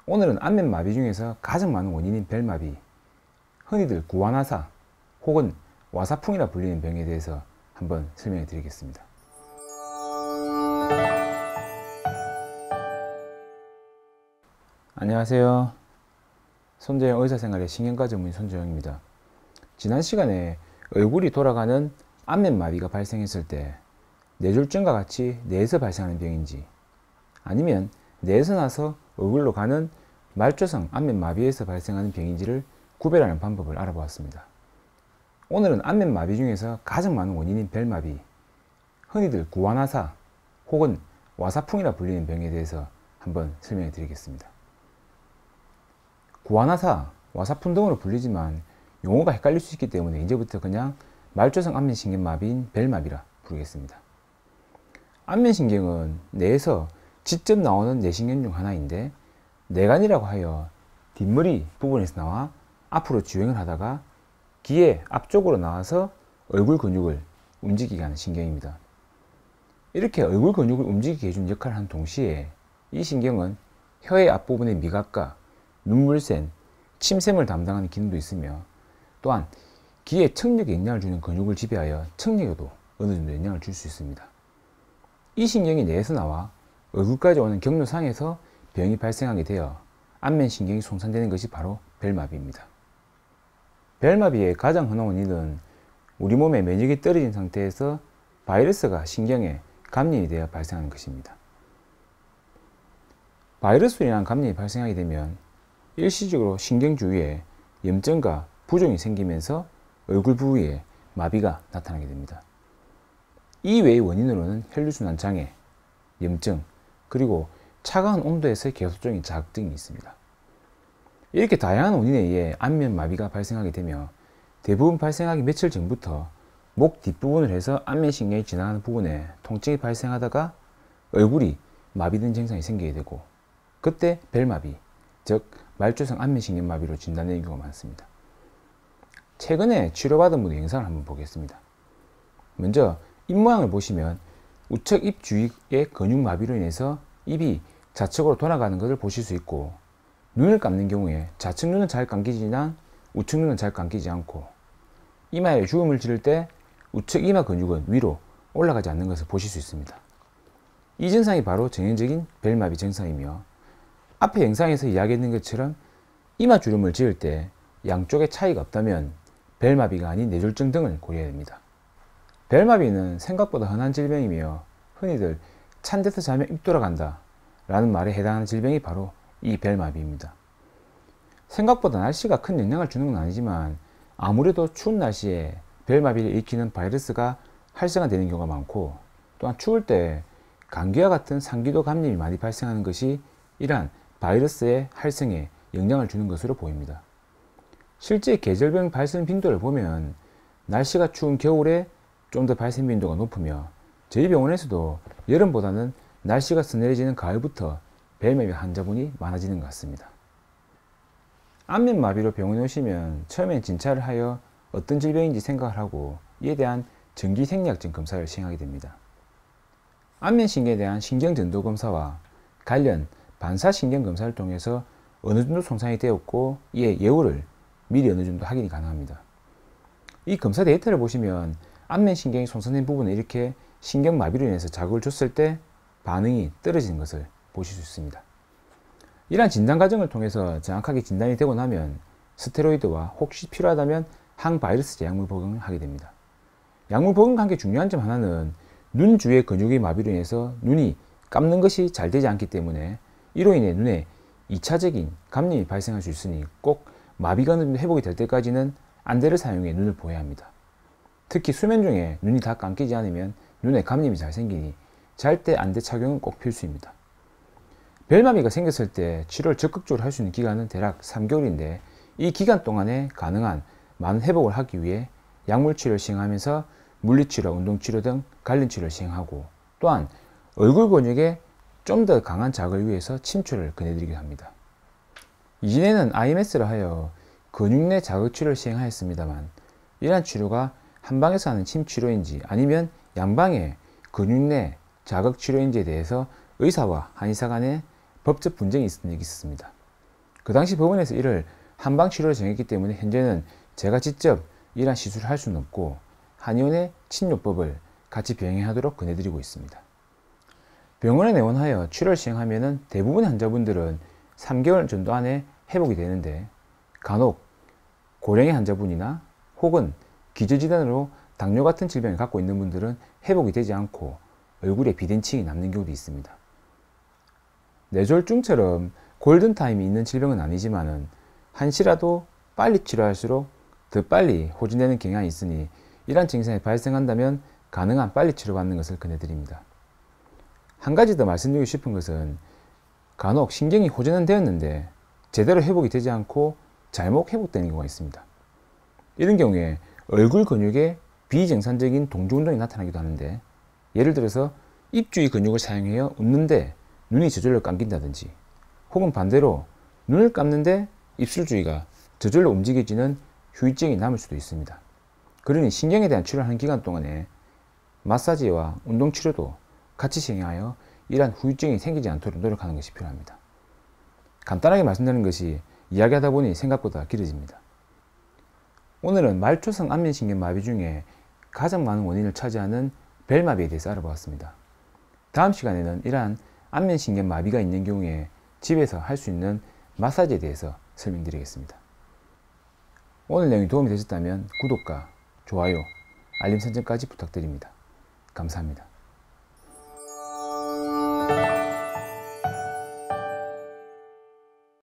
오늘은 안면마비 중에서 가장 많은 원인인 벨마비, 흔히들 구안화사 혹은 와사풍이라 불리는 병에 대해서 한번 설명해 드리겠습니다. 안녕하세요. 손재영 의사생활의 신경과 전문의 손재영입니다. 지난 시간에 얼굴이 돌아가는 안면마비가 발생했을 때 뇌졸중과 같이 뇌에서 발생하는 병인지 아니면 뇌에서 나서 얼굴로 가는 말초성 안면마비에서 발생하는 병인지를 구별하는 방법을 알아보았습니다. 오늘은 안면마비 중에서 가장 많은 원인인 벨마비, 흔히들 구안화사 혹은 와사풍이라 불리는 병에 대해서 한번 설명해 드리겠습니다. 구안화사, 와사풍 등으로 불리지만 용어가 헷갈릴 수 있기 때문에 이제부터 그냥 말초성 안면신경마비인 벨마비라 부르겠습니다. 안면신경은 뇌에서 직접 나오는 뇌신경 중 하나인데 뇌간이라고 하여 뒷머리 부분에서 나와 앞으로 주행을 하다가 귀의 앞쪽으로 나와서 얼굴 근육을 움직이게 하는 신경입니다. 이렇게 얼굴 근육을 움직이게 해주는 역할을 하는 동시에 이 신경은 혀의 앞부분의 미각과 눈물샘, 침샘을 담당하는 기능도 있으며 또한 귀에 청력에 영향을 주는 근육을 지배하여 청력에도 어느 정도 영향을 줄 수 있습니다. 이 신경이 뇌에서 나와 얼굴까지 오는 경로상에서 병이 발생하게 되어 안면신경이 손상되는 것이 바로 벨마비입니다. 벨마비의 가장 흔한 원인은 우리 몸의 면역이 떨어진 상태에서 바이러스가 신경에 감염이 되어 발생하는 것입니다. 바이러스로 인한 감염이 발생하게 되면 일시적으로 신경 주위에 염증과 부종이 생기면서 얼굴 부위에 마비가 나타나게 됩니다. 이 외의 원인으로는 혈류순환 장애, 염증, 그리고 차가운 온도에서의 계속적인 자극 등이 있습니다. 이렇게 다양한 원인에 의해 안면마비가 발생하게 되며 대부분 발생하기 며칠 전부터 목 뒷부분을 해서 안면신경이 지나가는 부분에 통증이 발생하다가 얼굴이 마비된 증상이 생기게 되고 그때 벨마비, 즉 말초성 안면신경마비로 진단되는 경우가 많습니다. 최근에 치료받은 분의 영상을 한번 보겠습니다. 먼저 입모양을 보시면 우측 입 주위의 근육마비로 인해서 입이 좌측으로 돌아가는 것을 보실 수 있고 눈을 감는 경우에 좌측 눈은 잘 감기지만 우측 눈은 잘 감기지 않고 이마에 주름을 지를 때 우측 이마 근육은 위로 올라가지 않는 것을 보실 수 있습니다. 이 증상이 바로 전형적인 벨마비 증상이며 앞에 영상에서 이야기했는 것처럼 이마 주름을 지을 때 양쪽에 차이가 없다면 벨마비가 아닌 뇌졸중 등을 고려해야 됩니다. 벨마비는 생각보다 흔한 질병이며 흔히들 찬 데서 자면 입 돌아간다 라는 말에 해당하는 질병이 바로 이 벨마비입니다. 생각보다 날씨가 큰 영향을 주는 건 아니지만 아무래도 추운 날씨에 벨마비를 일으키는 바이러스가 활성화되는 경우가 많고 또한 추울 때 감기와 같은 상기도 감염이 많이 발생하는 것이 이러한 바이러스의 활성에 영향을 주는 것으로 보입니다. 실제 계절병 발생 빈도를 보면 날씨가 추운 겨울에 좀 더 발생 빈도가 높으며 저희 병원에서도 여름보다는 날씨가 서늘해지는 가을부터 벨마비 환자분이 많아지는 것 같습니다. 안면마비로 병원에 오시면 처음엔 진찰을 하여 어떤 질병인지 생각을 하고 이에 대한 정기생리학적 검사를 시행하게 됩니다. 안면신경에 대한 신경전도검사와 관련 반사신경검사를 통해서 어느 정도 손상이 되었고 이에 예후를 미리 어느 정도 확인이 가능합니다. 이 검사 데이터를 보시면 안면신경이 손상된 부분에 이렇게 신경마비로 인해서 자극을 줬을 때 반응이 떨어지는 것을 보실 수 있습니다. 이러한 진단 과정을 통해서 정확하게 진단이 되고 나면 스테로이드와 혹시 필요하다면 항바이러스 약물 복용을 하게 됩니다. 약물 복용한 게 중요한 점 하나는 눈 주위의 근육의 마비로 인해서 눈이 감는 것이 잘 되지 않기 때문에 이로 인해 눈에 2차적인 감염이 발생할 수 있으니 꼭 마비가 어느 정도 회복이 될 때까지는 안대를 사용해 눈을 보호해야 합니다. 특히 수면 중에 눈이 다 감기지 않으면 눈에 감염이 잘 생기니 잘 때 안대 착용은 꼭 필수입니다. 벨마비가 생겼을 때 치료를 적극적으로 할 수 있는 기간은 대략 3개월인데 이 기간 동안에 가능한 많은 회복을 하기 위해 약물치료를 시행하면서 물리치료, 운동치료 등 관련 치료를 시행하고 또한 얼굴 근육에 좀 더 강한 자극을 위해서 침출을 권해드리기도 합니다. 이전에는 IMS를 하여 근육 내 자극치료를 시행하였습니다만 이러한 치료가 한방에서 하는 침치료인지 아니면 양방의 근육 내 자극치료인지에 대해서 의사와 한의사 간에 법적 분쟁이 있었던 적이 있었습니다. 그 당시 법원에서 이를 한방치료로 정했기 때문에 현재는 제가 직접 이러한 시술을 할 수는 없고 한의원의 친요법을 같이 병행하도록 권해드리고 있습니다. 병원에 내원하여 치료를 시행하면 대부분의 환자분들은 3개월 정도 안에 회복이 되는데, 간혹 고령의 환자분이나 혹은 기저질환으로 당뇨 같은 질병을 갖고 있는 분들은 회복이 되지 않고 얼굴에 비대칭이 남는 경우도 있습니다. 뇌졸중처럼 골든타임이 있는 질병은 아니지만 한시라도 빨리 치료할수록 더 빨리 호전되는 경향이 있으니 이러한 증상이 발생한다면 가능한 빨리 치료받는 것을 권해드립니다. 한 가지 더 말씀드리고 싶은 것은 간혹 신경이 호전은 되었는데 제대로 회복이 되지 않고 잘못 회복되는 경우가 있습니다. 이런 경우에 얼굴 근육에 비정상적인 동조운동이 나타나기도 하는데, 예를 들어서 입주위 근육을 사용하여 웃는데 눈이 저절로 감긴다든지, 혹은 반대로 눈을 감는데 입술 주위가 저절로 움직여지는 후유증이 남을 수도 있습니다. 그러니 신경에 대한 치료를 하는 기간 동안에 마사지와 운동치료도 같이 시행하여 이러한 후유증이 생기지 않도록 노력하는 것이 필요합니다. 간단하게 말씀드리는 것이 이야기하다 보니 생각보다 길어집니다. 오늘은 말초성 안면신경 마비 중에 가장 많은 원인을 차지하는 벨마비에 대해서 알아보았습니다. 다음 시간에는 이러한 안면신경 마비가 있는 경우에 집에서 할 수 있는 마사지에 대해서 설명드리겠습니다. 오늘 내용이 도움이 되셨다면 구독과 좋아요, 알림 설정까지 부탁드립니다. 감사합니다.